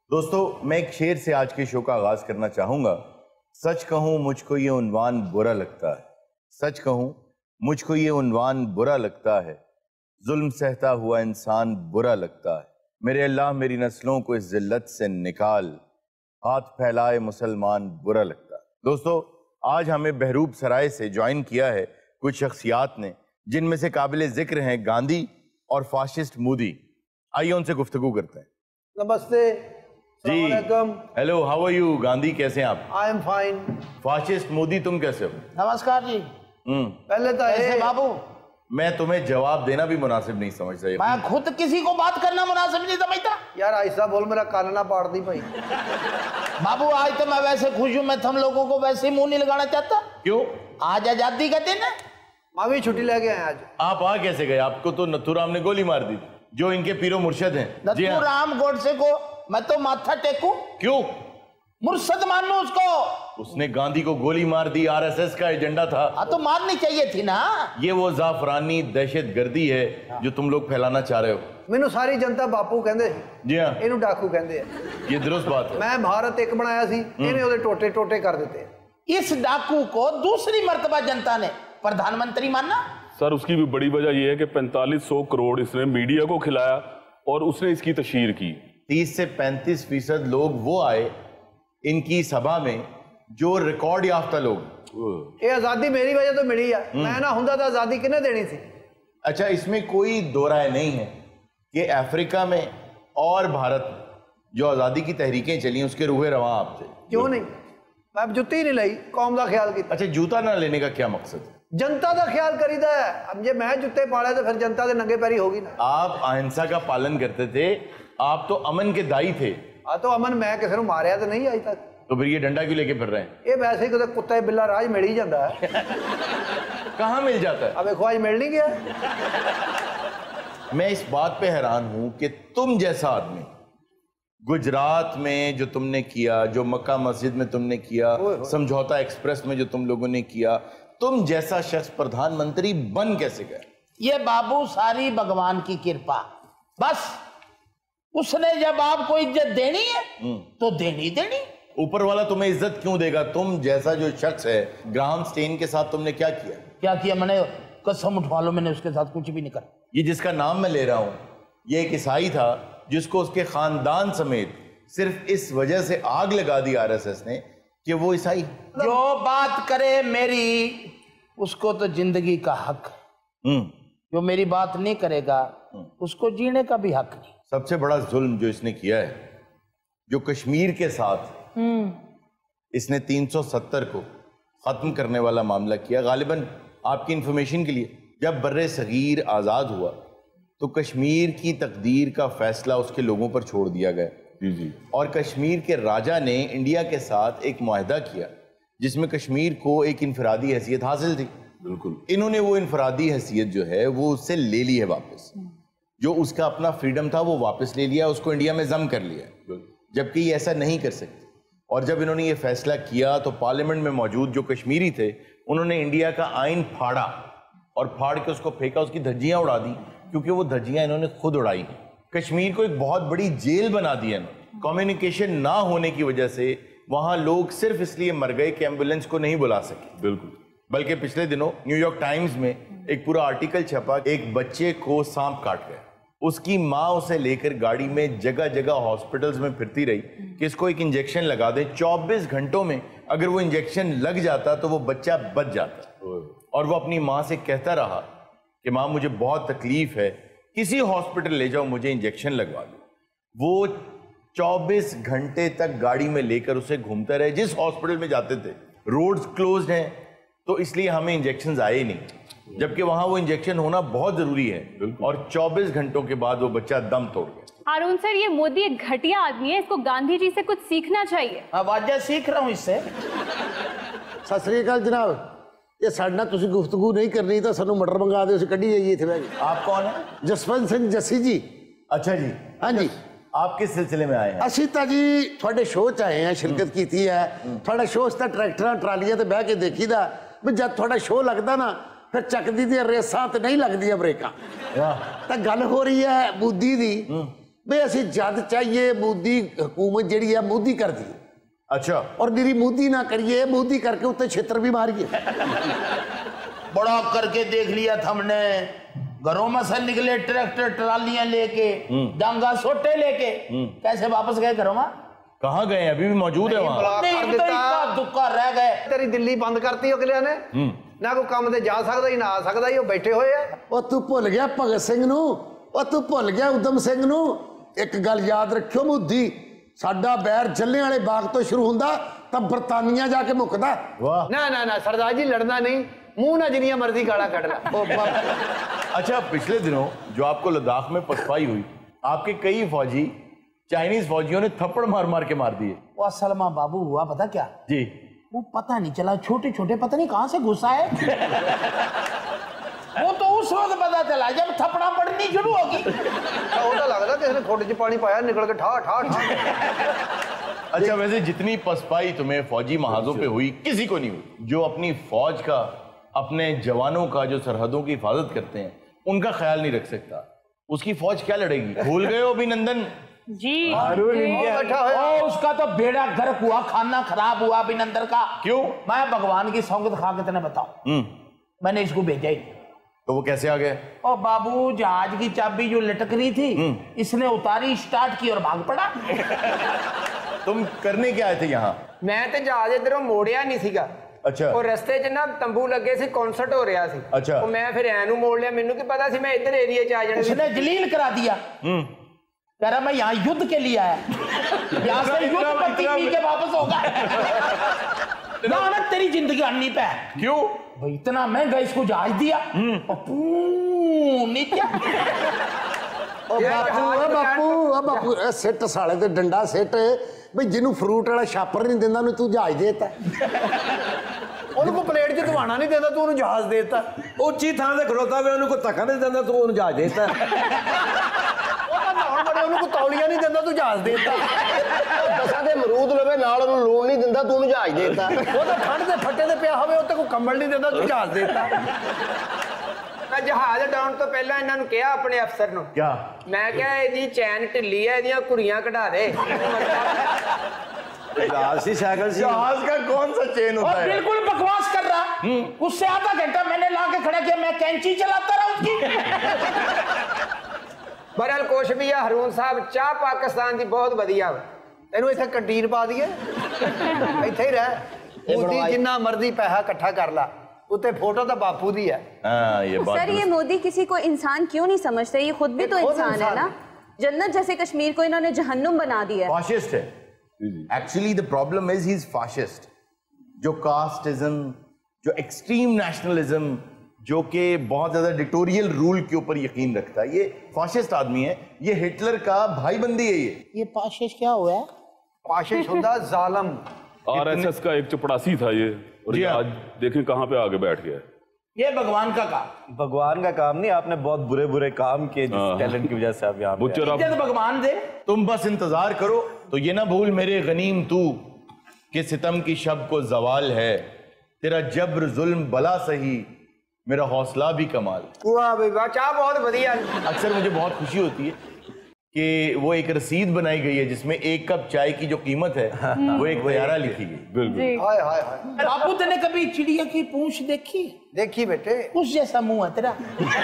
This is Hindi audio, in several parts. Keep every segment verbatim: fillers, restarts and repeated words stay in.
दोस्तों, मैं एक शेर से आज के शो का आगाज करना चाहूंगा। सच कहूं मुझको ये उन्वान बुरा लगता है, सच कहूं मुझको ये उन्वान बुरा लगता है, जुल्म सहता हुआ इंसान बुरा लगता है। मेरे अल्लाह मेरी नस्लों को इस जिल्लत से निकाल, हाथ फैलाए मुसलमान बुरा लगता है। दोस्तों, आज हमें बहरूप सराय से ज्वाइन किया है कुछ शख्सियात ने, जिनमें से काबिल जिक्र हैं गांधी और फाशिस्ट मोदी। आइए उनसे गुफ्तगू करते हैं। नमस्ते जी, hello, how are you? Gandhi कैसे हैं आप? I am fine. Fascist Modi तुम कैसे हो? नमस्कार जी। हम्म पहले तो ऐसे बाबू, मैं तुम्हें जवाब देना भी मुनासिब नहीं समझता। मैं खुद किसी को बात करना मुनासिब नहीं समझता। यार ऐसा बोल, मेरा कान ना पाड़ दी भाई। बाबू आज तो मैं वैसे खुश हूँ, मैं तुम लोगों को वैसे ही मुंह नहीं लगाना चाहता। क्यों? आज आजादी का दिन है। मैं भी छुट्टी लेके आया आज। आप आ कैसे गए? आपको तो नथुराम ने गोली मार दी, जो इनके पीरो मुर्शद हैं। जी हाँ। नथुराम गोडसे को मैं तो माथा टेकूं? क्यों? मुर्शद मानू उसको। उसने गांधी को गोली मार दी, आरएसएस का एजेंडा था। हाँ तो मारनी चाहिए थी ना। ये वो जाफरानी दहशतगर्दी है जो तुम लोग फैलाना चाह रहे हो। मैनू सारी जनता बापू कहते, जी हाँ, इनू डाकू कहते हैं। ये दुरुस्त बात है। मैं भारत एक बनाया सी, इन्हें उधर टोटे टोटे कर देते हैं। इस डाकू को दूसरी मर्तबा जनता ने प्रधानमंत्री माना। सर, उसकी भी बड़ी वजह यह है कि पैंतालीस सौ करोड़ इसने मीडिया को खिलाया और उसने इसकी तशहीर की। तीस से पैंतीस फीसद लोग वो आए इनकी सभा में जो रिकॉर्ड याफ्ता लोग। ये आजादी मेरी वजह तो मिली है, मैं ना होता तो आजादी किन्ने देनी थी। अच्छा, इसमें कोई दो राय नहीं है कि अफ्रीका में और भारत में जो आज़ादी की तहरीकें चली उसके रूहे रवां आप थे। क्यों नहीं? मैं जुत्ती नहीं लाई, कौम का ख्याल किया। अच्छा, जूता ना लेने का क्या मकसद है? जनता का ख्याल करीदा है। अब जे मैं जुत्ते पाले तो फिर जनता के नंगे पैरी होगी ना। आप अहिंसा का पालन करते थे, आप तो अमन के दाई थे। आ तो अमन मैं किसी को मारिया तो नहीं आज तक। तो फिर ये डंडा क्यों लेके फिर रहे हैं? ये वैसे ही कुत्ता बिल्ला राज मिल ही जाता है। कहाँ मिल जाता है? अब एक आज मिल नहीं गया। मैं इस बात पे हैरान हूं कि तुम जैसा आदमी गुजरात में जो तुमने किया, जो मक्का मस्जिद में तुमने किया, समझौता एक्सप्रेस में जो तुम लोगों ने किया, तुम जैसा शख्स प्रधानमंत्री बन कैसे गया? ये बाबू सारी भगवान की कृपा। बस उसने जब आपको इज्जत देनी है तो देनी देनी। ऊपर वाला तुम्हें इज्जत क्यों देगा? तुम जैसा जो शख्स है, ग्राहम स्टेन के साथ तुमने क्या किया? क्या किया? मैंने कसम उठवा लो, मैंने उसके साथ कुछ भी नहीं करा। ये जिसका नाम मैं ले रहा हूं, ये एक ईसाई था जिसको उसके खानदान समेत सिर्फ इस वजह से आग लगा दी आरएसएस ने कि वो ईसाई। जो बात करे मेरी, उसको तो जिंदगी का हक है। जो मेरी बात नहीं करेगा उसको जीने का भी हक नहीं। सबसे बड़ा जुल्म जो इसने किया है, जो कश्मीर के साथ इसने तीन सौ सत्तर को खत्म करने वाला मामला किया। गालिबन आपकी इंफॉर्मेशन के लिए, जब बर्रे सगीर आज़ाद हुआ तो कश्मीर की तकदीर का फैसला उसके लोगों पर छोड़ दिया गया। जी जी। और कश्मीर के राजा ने इंडिया के साथ एक मुआहदा किया जिसमें कश्मीर को एक इनफरादी हैसियत हासिल थी। बिल्कुल। इन्होंने वो इनफरादी हैसियत जो है वो उससे ले ली है वापस। जो उसका अपना फ्रीडम था वो वापस ले लिया, उसको इंडिया में जम कर लिया, जबकि ये ऐसा नहीं कर सकते। और जब इन्होंने ये फैसला किया तो पार्लियामेंट में मौजूद जो कश्मीरी थे उन्होंने इंडिया का आइन फाड़ा और फाड़ के उसको फेंका, उसकी धज्जियां उड़ा दी, क्योंकि वो धज्जियां इन्होंने खुद उड़ाई हैं। कश्मीर को एक बहुत बड़ी जेल बना दिया इन्होंने। कम्युनिकेशन ना होने की वजह से वहां लोग सिर्फ इसलिए मर गए कि एम्बुलेंस को नहीं बुला सके। बिल्कुल। बल्कि पिछले दिनों न्यूयॉर्क टाइम्स में एक पूरा आर्टिकल छपा, एक बच्चे को सांप काट गया, उसकी माँ उसे लेकर गाड़ी में जगह जगह हॉस्पिटल्स में फिरती रही कि इसको एक इंजेक्शन लगा दें। चौबीस घंटों में अगर वो इंजेक्शन लग जाता तो वो बच्चा बच जाता। और वो अपनी माँ से कहता रहा कि माँ मुझे बहुत तकलीफ है, किसी हॉस्पिटल ले जाओ, मुझे इंजेक्शन लगवा दो। वो चौबीस घंटे तक गाड़ी में लेकर उसे घूमता रहे। जिस हॉस्पिटल में जाते थे रोड्स क्लोज्ड हैं तो इसलिए हमें इंजेक्शन आए ही नहीं, जबकि वहां वो इंजेक्शन होना बहुत जरूरी है। और चौबीस घंटों के बाद वो बच्चा दम तोड़ गया। अरुण सर, ये मोदी एक घटिया आदमी है, इसको गांधी जी से कुछ सीखना चाहिए। आवाज़ें सीख रहा हूँ इससे। सत श्री अकाल जनाब, ये साढ़े नाल तुसीं गुफ्तगू नहीं करनी तो सानू मटर मंगा दो, कढ़ी जाइए इत्थे बैठ के। आप कौन है? जसवंत सिंह जस्सी जी। अच्छा जी। हाँ जी। आप किस सिलसिले में आए हैं? ਅਸੀਂ ਤਾਂ ਜੀ ਤੁਹਾਡੇ ਸ਼ੋਅ 'ਚ ਆਏ ਹਾਂ, ਸ਼ਿਰਕਤ ਕੀਤੀ ਹੈ। ਤੁਹਾਡਾ ਸ਼ੋਅ ਤਾਂ ਟਰੈਕਟਰਾਂ ਟਰਾਲੀਆਂ ਤੇ ਬਹਿ ਕੇ ਦੇਖੀਦਾ ਵੀ ਜਦ ਤੁਹਾਡਾ ਸ਼ੋਅ ਲੱਗਦਾ ਨਾ ਫਿਰ ਚੱਕਦੀ ਦੀਆਂ ਰੇਸਾਂ ਤੇ ਨਹੀਂ ਲੱਗਦੀਆਂ ਬ੍ਰੇਕਾਂ। ਤਾਂ ਗੱਲ ਹੋ ਰਹੀ ਹੈ ਮੋਦੀ ਦੀ ਵੀ ਅਸੀਂ ਜਦ ਚਾਹੀਏ ਮੋਦੀ ਹਕੂਮਤ ਜਿਹੜੀ ਹੈ ਮੋਦੀ ਕਰ ਦਈਏ अच्छा और निरी मोदी ना करिए मोदी करके उत्ते क्षेत्र भी मारिए बड़ा करके देख लिया था हमने घरों में से निकले ट्रैक्टर ट्रालियां लेके डांगा सोटे लेके कैसे वापस गए घरों में कहाँ गए? अभी भी मौजूद है वहाँ? ब्लॉक नहीं कर तो दिता इक्का दुक्का रह गए ਤੇਰੀ ਦਿੱਲੀ ਬੰਦ ਕਰਤੀ ਅਗਲਿਆਂ ਨੇ ਨਾ ਕੋਈ ਕੰਮ ਤੇ ਜਾ ਸਕਦਾ ਹੀ ਨਾ ਆ ਸਕਦਾ ਹੀ ਉਹ ਬੈਠੇ ਹੋਏ ਆ ਉਹ ਤੂੰ ਭੁੱਲ ਗਿਆ ਭਗਤ ਸਿੰਘ ਨੂੰ ਉਹ ਤੂੰ ਭੁੱਲ ਗਿਆ ਉਦਮ ਸਿੰਘ ਨੂੰ ਇੱਕ ਗੱਲ ਯਾਦ ਰੱਖਿਓ ਮੋਦੀ ਸਾਡਾ ਬੈਰ ਜੱਲੇ ਵਾਲੇ ਬਾਗ ਤੋਂ ਸ਼ੁਰੂ ਹੁੰਦਾ ਤਾਂ ਬਰਤਾਨੀਆ ਜਾ ਕੇ ਮੁੱਕਦਾ वाह। ਨਾ ਨਾ ਨਾ ਸਰਦਾਰ ਜੀ ਲੜਨਾ ਨਹੀਂ ਮੂੰਹ ਨਾਲ ਜਿੰਨੀਆਂ ਮਰਜ਼ੀ ਗਾਲਾਂ ਕੱਢ ਲੈ ਉਹ ਬਾਬਾ अच्छा पिछले दिनों जो आपको लद्दाख में पसपाई हुई, आपके कई फौजी चाइनीज फौजियों ने थप्पड़ मार मार के मार दिए। वो असल में बाबू हुआ पता क्या जी वो पता नहीं चला छोटे छोटे पता नहीं कहां से घुसा है वो तो उस वक्त पता चला जब थप्पड़ा पड़नी शुरू होगी ਉਹ ਤਾਂ ਲੱਗਦਾ ਕਿਸੇ ਨੇ ਖੋਡੇ 'ਚ ਪਾਣੀ ਪਾਇਆ ਨਿਕਲ ਕੇ ਠਾ ਠਾ ਠਾ अच्छा, वैसे जितनी पसपाई तुम्हें फौजी महाजों पे हुई किसी को नहीं हुई। जो अपनी फौज का, अपने जवानों का, जो सरहदों की हिफाजत करते हैं, उनका ख्याल नहीं रख सकता। उसकी फौज क्या लड़ेगी? भूल गए हो अभिनंदन? जी बैठा होया ओ, उसका तो बेड़ा गर्क हुआ खाना खराब हुआ अभिनंदन का क्यों? मैं भगवान की सौगंध खा के तेने बताऊं मैंने इसको भेजा ही तो वो कैसे आ गए? ओ बाबू जहाज की चाबी जो लटक रही थी इसने उतारी स्टार्ट की और भाग पड़ा तुम करने क्या आए थे यहाँ? ਮੈਂ ਤੇ ਜਹਾਜ਼ ਇਧਰੋਂ ਮੋੜਿਆ ਨਹੀਂ ਸੀਗਾ अच्छा ਉਹ ਰਸਤੇ 'ਚ ਨਾ ਤੰਬੂ ਲੱਗੇ ਸੀ ਕਨਸਰਟ ਹੋ ਰਿਹਾ ਸੀ ਅੱਛਾ। ਉਹ ਮੈਂ ਫਿਰ ਐ ਨੂੰ ਮੋੜ ਲਿਆ ਮੈਨੂੰ ਕੀ ਪਤਾ ਸੀ ਮੈਂ ਇੱਧਰ ਏਰੀਆ 'ਚ ਆ ਜਾਣਾ ਸੀ उसने जलील करा दिया कह रहा मैं यहाँ युद्ध के लिए आया यहाँ से युद्ध पट्टी पी के वापस होगा ना ना तेरी जिंदगी अन्नी पे है क्यों? भाई इतना महंगा इसको जहाज दिया और पू नीचे ਉਹ ਬਾਪੂ ਉਹ ਬਾਪੂ ਉਹ ਬਾਪੂ ਇਹ ਸਿੱਟ ਸਾਲੇ ਤੇ ਡੰਡਾ ਸਿੱਟ ਬਈ ਜਿਹਨੂੰ ਫਰੂਟ ਵਾਲਾ ਛਾਪਰ ਨਹੀਂ ਦਿੰਦਾ ਉਹਨੂੰ ਤੂੰ ਜਹਾਜ਼ ਦੇਤਾ ਉਹਨੂੰ ਕੋ ਪਲੇਟ 'ਚ ਧਵਾਣਾ ਨਹੀਂ ਦਿੰਦਾ ਤੂੰ ਉਹਨੂੰ ਜਹਾਜ਼ ਦੇ ਦਿੱਤਾ ਉੱਚੀ ਥਾਂ ਤੇ ਖੜੋਤਾ ਵੇ ਉਹਨੂੰ ਕੋਈ ਧੱਕਾ ਨਹੀਂ ਦਿੰਦਾ ਤੂੰ ਉਹਨੂੰ ਜਹਾਜ਼ ਦੇ ਦਿੱਤਾ ਉਹ ਤਾਂ ਨਹਾਉਣ ਬੜੇ ਉਹਨੂੰ ਕੋ ਤੌਲੀਆ ਨਹੀਂ ਦਿੰਦਾ ਤੂੰ ਜਹਾਜ਼ ਦੇ ਦਿੱਤਾ ਦਸਾਂ ਦੇ ਅਮਰੂਦ ਲਵੇ ਨਾਲ ਉਹਨੂੰ ਲੂਣ ਨਹੀਂ ਦਿੰਦਾ ਤੂੰ ਉਹਨੂੰ ਜਹਾਜ਼ ਦੇ ਦਿੱਤਾ ਉਹ ਤਾਂ ਠੰਡ ਦੇ ਫੱਟੇ ਤੇ ਪਿਆ ਹੋਵੇ ਉੱਤੇ ਕੋਈ ਕੰਬਲ ਨਹੀਂ ਦਿੰਦਾ ਤੂੰ ਜਹਾਜ਼ ਦੇ ਦਿੱਤਾ ਮੈਂ ਜਹਾਜ਼ ਡਾਉਣ ਤੋਂ ਪਹਿਲਾਂ ਇਹਨਾਂ ਨੂੰ ਕਿਹਾ ਆਪਣੇ ਅਫਸਰ ਨੂੰ क्या? ਮੈਂ ਕਿਹਾ ਇਹਦੀ ਚੈਨ ਢਿੱਲੀ ਹੈ ਇਹਦੀਆਂ ਕੁੜੀਆਂ ਕਢਾ ਦੇ ਜਹਾਜ਼ ਸੀ ਸਾਈਕਲ ਸੀ जहाज का कौन सा चेन होता और है? बिल्कुल बकवास कर रहा उससे आधा घंटा मैंने ला के खड़ा किया मैं कैंची चलाता रहा उसकी ਬਰਲ ਕੁਛ ਵੀ ਆ ਹਰੂਨ ਸਾਹਿਬ ਚਾਹ ਪਾਕਿਸਤਾਨ ਦੀ ਬਹੁਤ ਵਧੀਆ ਵਾ ਇਹਨੂੰ ਇੱਥੇ ਕੰਟੀਨ ਪਾ ਦਈਏ ਇੱਥੇ ਹੀ ਰਹਿ ਮੋਦੀ ਜਿੰਨਾ ਮਰਜ਼ੀ ਪੈਸਾ ਇਕੱਠਾ ਕਰ ਲਾ ਉੱਤੇ ਫੋਟੋ ਤਾਂ ਬਾਪੂ ਦੀ ਹੈ हाँ, ये बात सर ये मोदी किसी को इंसान क्यों नहीं समझते ये खुद भी तो खुद इंसान है इंसान ना जन्नत जैसे कश्मीर को इन्होंने जहन्नुम बना दिया है फाशिस्ट है। Actually the problem is he is fascist. जो कास्टिज्म, जो एक्सट्रीम नेशनलिज्म, जो कि बहुत ज्यादा डिक्टोरियल रूल के ऊपर यकीन रखता है, ये फाशिस्ट आदमी है। ये हिटलर का भाईबंदी है। ये ये पाशिश क्या हुआ है ਪਾਸ਼ਿਸ਼ ਹੁੰਦਾ ਜ਼ਾਲਮ आरएसएस का एक चपड़ासी था ये और जी ये हाँ। आज देखें कहाँ पे आगे बैठ गया है। ये भगवान का काम भगवान का काम नहीं आपने बहुत बुरे बुरे काम किए जिस टैलेंट की वजह से आप यहाँ पे बुच्चर आप इज्जत भगवान दे तुम बस इंतजार करो तो ये ना भूल मेरे गनीम तू कि सितम की शब को जवाल है, तेरा जब्र जुल्म बला सही, मेरा हौसला भी कमाल। ਵਾਹ ਬਈ ਵਾਹ ਚਾਹ ਬਹੁਤ ਵਧੀਆ अक्सर मुझे बहुत खुशी होती है कि वो एक रसीद बनाई गई है जिसमें एक कप चाय की जो कीमत है वो एक तैयारा लिखी गई। बिल्कुल ਹਾਏ ਹਾਏ ਹਾਏ बापू तेने कभी चिड़िया की पूंछ देखी देखी बेटे उस जैसा मुंह है तेरा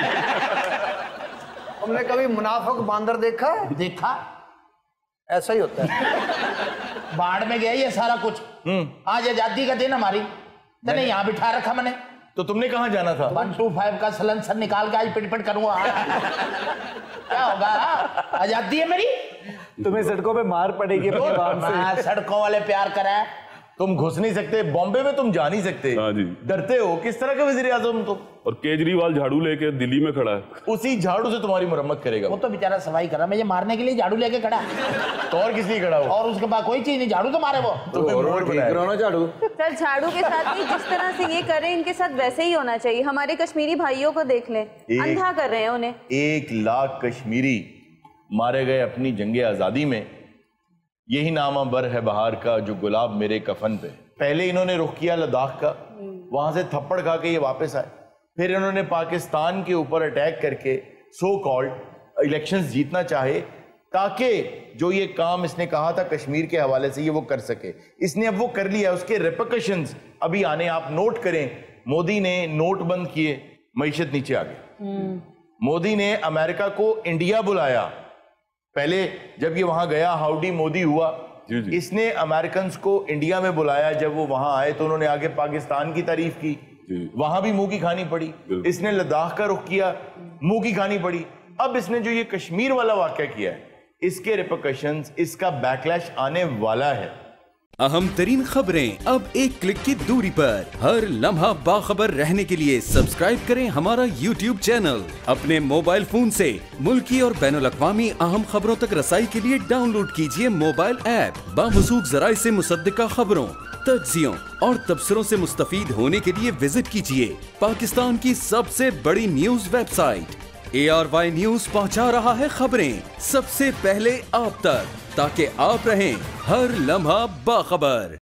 तुमने कभी मुनाफिक बांदर देखा है? देखा ऐसा ही होता है बाढ़ में गया ये सारा कुछ आज आजादी का दिन हमारी तेने यहाँ बिठा रखा मैंने तो तुमने कहाँ जाना था? वन टू फाइव का सलेंसर निकाल के आज पिट पिट करूंगा क्या होगा आजादी है मेरी तुम्हें सड़कों पे मार पड़ेगी अपने काम से मैं सड़कों वाले प्यार करा है तुम घुस नहीं सकते बॉम्बे में, तुम जा नहीं सकते। हाँ जी। डरते हो? किस तरह का वजीर आजम तुम? और केजरीवाल झाड़ू लेके दिल्ली में खड़ा है। उसी झाड़ू से तुम्हारी मुरम्मत करेगा वो तो बेचारा सफाई कर रहा मुझे मारने के लिए झाड़ू लेके खड़ा है। तो और किस लिए खड़ा हो? और उसके बाद कोई चीज नहीं झाड़ू तो मारे वो तुम्हें मोड़ बनाया। कराना झाड़ू सर झाड़ू के साथ भी जिस तरह से ये कर रहे हैं इनके साथ वैसे ही होना चाहिए हमारे कश्मीरी भाइयों को देख लें अंधा कर रहे हैं उन्हें। एक लाख कश्मीरी मारे गए अपनी जंगे आजादी में, यही नामा बर है बहार का जो गुलाब मेरे कफन पे। पहले इन्होंने रुख किया लद्दाख का, वहां से थप्पड़ खा के ये वापस आए, फिर इन्होंने पाकिस्तान के ऊपर अटैक करके सो कॉल्ड इलेक्शंस जीतना चाहे ताकि जो ये काम इसने कहा था कश्मीर के हवाले से ये वो कर सके। इसने अब वो कर लिया, उसके रिपरकशंस अभी आने। आप नोट करें, मोदी ने नोट बंद किए, मईशत नीचे आ गई। मोदी ने अमेरिका को इंडिया बुलाया, पहले जब ये वहां गया हाउडी मोदी हुआ, जी जी। इसने अमेरिकन को इंडिया में बुलाया। जब वो वहां आए तो उन्होंने आगे पाकिस्तान की तारीफ की, वहां भी मुंह की खानी पड़ी। इसने लद्दाख का रुख किया, मुंह की खानी पड़ी। अब इसने जो ये कश्मीर वाला वाकया किया है, इसके रिपरकशंस, इसका बैकलैश आने वाला है। अहम तरीन खबरें अब एक क्लिक की दूरी पर। हर लम्हा बाखबर रहने के लिए सब्सक्राइब करें हमारा यूट्यूब चैनल। अपने मोबाइल फोन से मुल्की और बैनुल-अक़वामी अहम खबरों तक रसाई के लिए डाउनलोड कीजिए मोबाइल ऐप। बामसूख ज़राए से मुसद्दिका खबरों, तज्ज़ियों और तबसरों से मुस्तफीद होने के लिए विजिट कीजिए पाकिस्तान की सबसे बड़ी news website. A R Y news पहुंचा रहा है खबरें सबसे पहले आप तक, ताकि आप रहें हर लम्हा बाखबर।